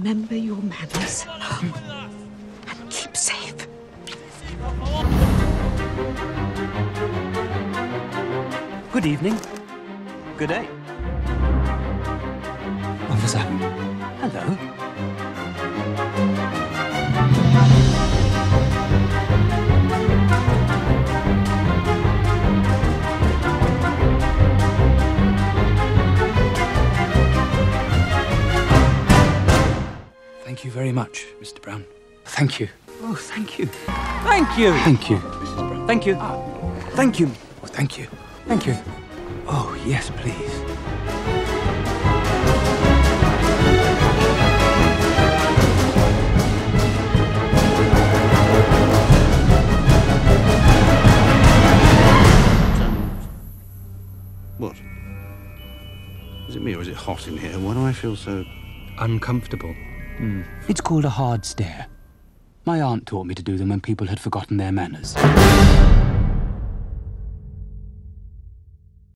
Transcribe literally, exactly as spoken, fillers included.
remember your manners and keep safe. Good evening. Good day. Officer. Hello. Thank you very much, Mister Brown. Thank you. Oh, thank you. Thank you. Thank you, Missus Brown. Thank you. Thank you. Oh, thank you. Thank you. Oh, yes, please. What? Is it me or is it hot in here? Why do I feel so... Uncomfortable. Mm. It's called a hard stare. My aunt taught me to do them when people had forgotten their manners.